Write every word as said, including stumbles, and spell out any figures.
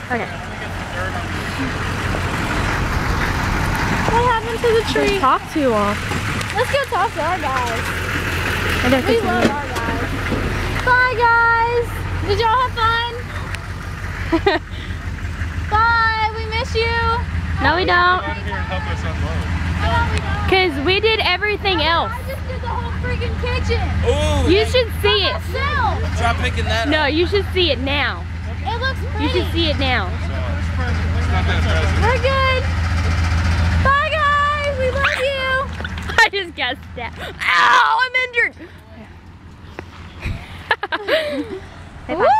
Okay. What happened to the tree? Just talk to them. Let's go talk to our guys. I don't We think love so. our guys. Bye guys. Did y'all have fun? Bye. We miss you. No, we don't. Out of here and help us unload. How about we don't? Cause we did everything else. I just did the whole freaking kitchen. Ooh, You should see it. Myself. try picking that No, up. you should see it now. It looks pretty. You should see it now. It's not that impressive. We're good. Bye guys. We love you. I just got stabbed. Ow, I'm injured. Hey, Woo!